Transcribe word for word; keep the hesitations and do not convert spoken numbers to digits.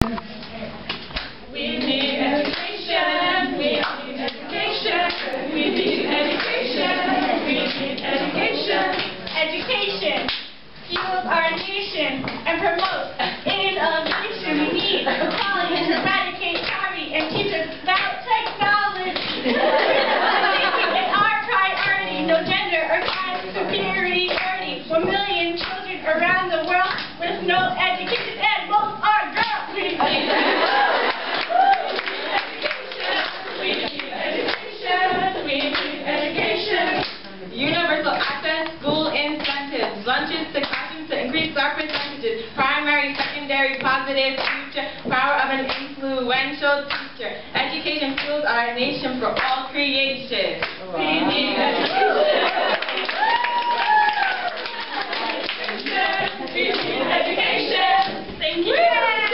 We need education. We need education. We need education. We need education. Education fuels our nation and promotes innovation. We need equality to eradicate poverty and teach us about technology. It's our priority. No gender or class superiority. One million children around the world with no education, and most are girls. We need universal access, school incentives, lunches to classrooms to increase our percentages, primary, secondary, positive future, power of an influential teacher. Education fuels our nation for all creation. Wow. We need education. We need education. Thank you.